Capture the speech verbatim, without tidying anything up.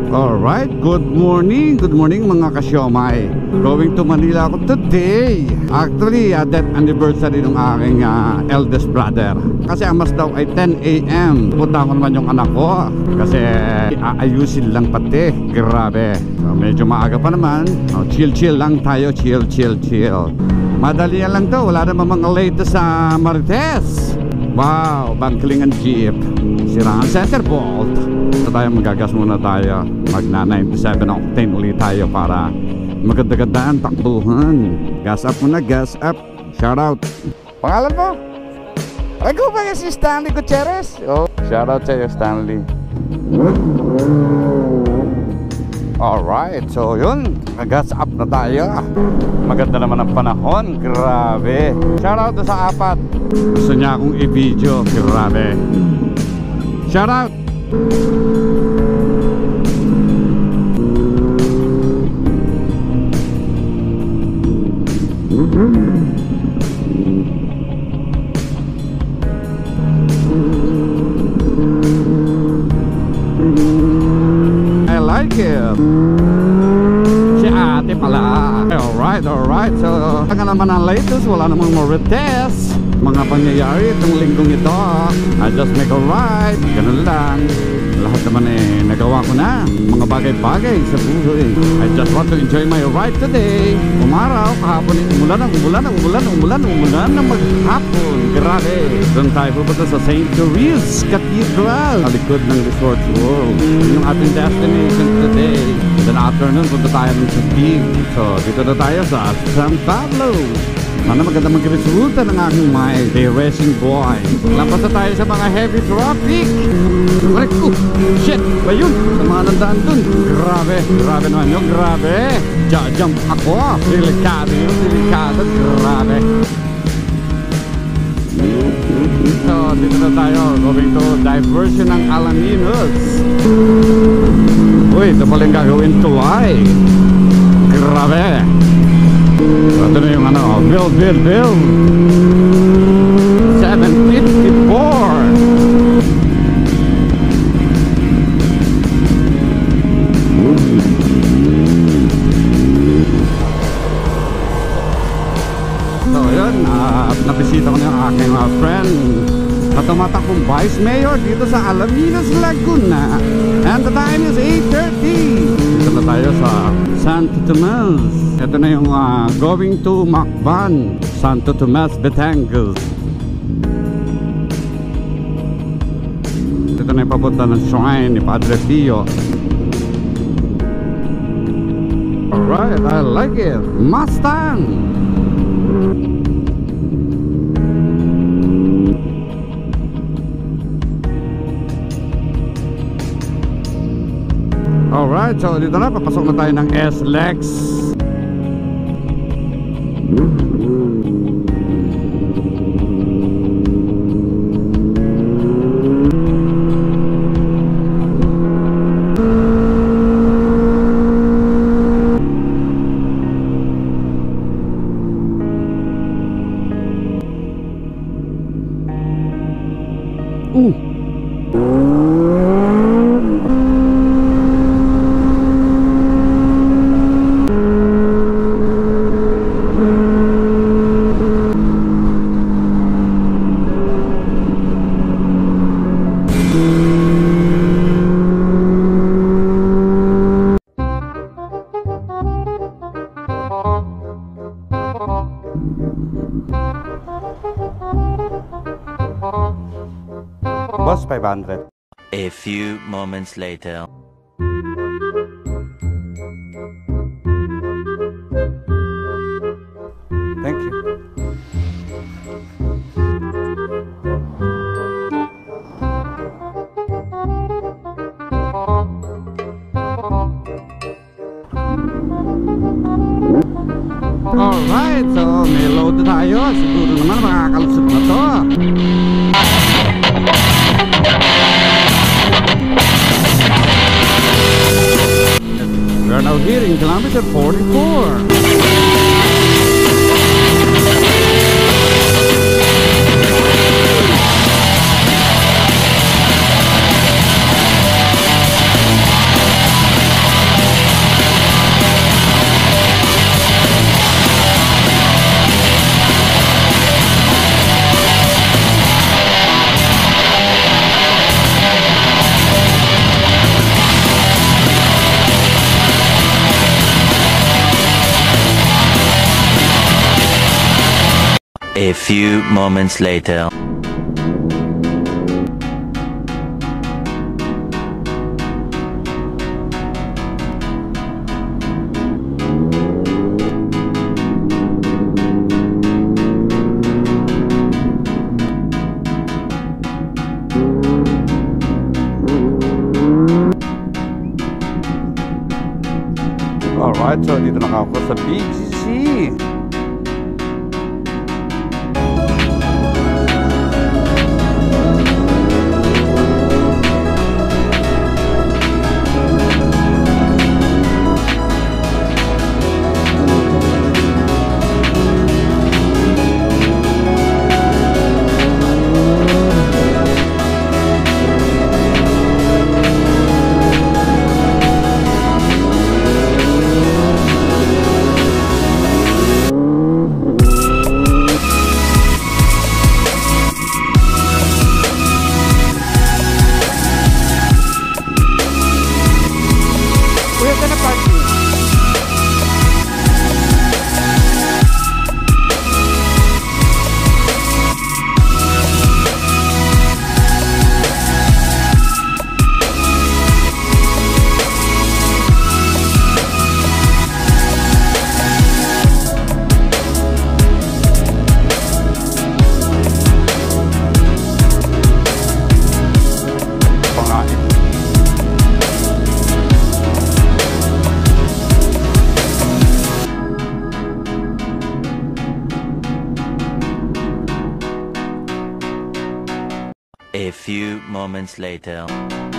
Alright, good morning, good morning mga kasyomay. Going to Manila ako today. Actually, uh, death anniversary ng aking uh, eldest brother. Kasi ang mas daw ay ten A M Punta ko naman yung anak ko kasi aayusin lang pati. Grabe, so, medyo maaga pa naman. oh, Chill chill lang tayo, chill chill chill. Madali lang to, wala naman mga latest sa Marites. Wow, bangkling ang jeep, sira ang center bolt. So tayo magagas muna tayo. Magna ninety-seven octane ulit tayo para maganda-gandaan takbuhan. Gas up muna, gas up. Shout out. Pangalan mo? Ako ba si Stanley Gutierrez? Oh, shout out sa'yo Stanley. Alright, so yun, gas up na tayo. Maganda naman ang panahon. Grabe. Shout out sa apat. Gusto niya akong i-video. Grabe. Shout out. I like it. Si ate pala. Alright, alright. So, saka naman ang latest. Wala namang Marites. Mga pangyayari itong linggong ito. I just make a ride. Ganun lang. Lahat naman eh, nagawa ko na. Mga bagay-bagay sa buhay. I just want to enjoy my ride today. Umaraw, kahapon eh, umulan, umulan, umulan, umulan, umulan na maghapon. Grabe. Doon tayo pupunta sa Saint Therese Cathedral. Alikod ng Resort World. Yun yung ating destination today. Then afternoon, punta tayo ng Sutig. So, dito na tayo sa San Pablo. Sana maganda mag-resulta ng aking mind. Hey, racing boy. Lampas na tayo sa mga heavy traffic. Correct. Oh, shit. Ba yun? Sa mga nandaan dun. Grabe. Grabe naman yun. Grabe. Ja-jump ako. Delikado yun. Delikado. Grabe. So, dito na tayo. Going to diversion ng Alaminos. Uy, ito pala yung gagawin tulay. Grabe. So, ito na yung ano, build, build, build. seven fifty-four. So, yun, uh, nabisita ko na yung aking uh, friend na tumatakbong Vice Mayor dito sa Alaminos, Laguna. And the time is eight thirty. Dito na tayo sa Santo Tomas. Ito na yung uh, going to Macban, Santo Tomas, Batangas. Ito na yung papunta ng shrine ni Padre Pio. Alright, I like it. Mustang! Alright, so dito na, papasok na tayo ng S-Lex. Uh. Boss five hundred. A few moments later. Thank you. Alright, so may load tayo. Siguro naman makakalusot na to. We are now here in kilometer forty-four. A few moments later. Alright, so dito na ako sa B G C. A few moments later.